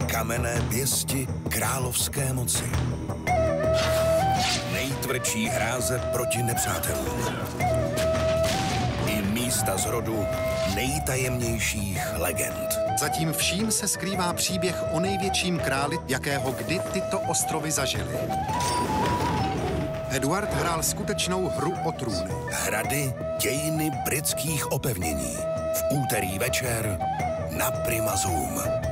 kamenné pěsti královské moci. Nejtvrdší hráze proti nepřátelům. I místa z rodu nejtajemnějších legend. Za tím vším se skrývá příběh o největším králi, jakého kdy tyto ostrovy zažily. Eduard hrál skutečnou hru o trůny. Hrady dějiny britských opevnění. V úterý večer na Prima Zoom.